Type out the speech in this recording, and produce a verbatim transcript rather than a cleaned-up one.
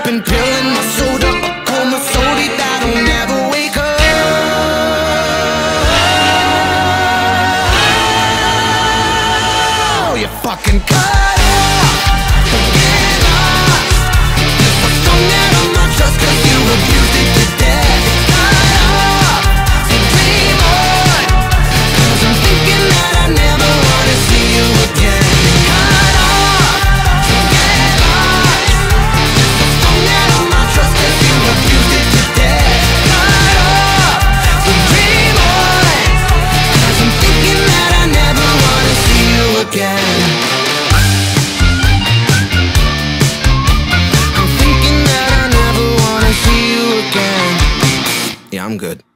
popping pill in my soda, a coma sody that'll never wake up. Oh, you fucking cut off, get lost. Just a stone that on my trust, cause you abused it to death. Cut off, so dream on, cause I'm thinking that I never wanna see you again. Cut off, so get lost. Just a stone that on my trust, cause you abused it to death. Cut off, so dream on, cause I'm thinking that I never wanna see you again. I'm thinking that I never wanna see you again. Yeah, I'm good.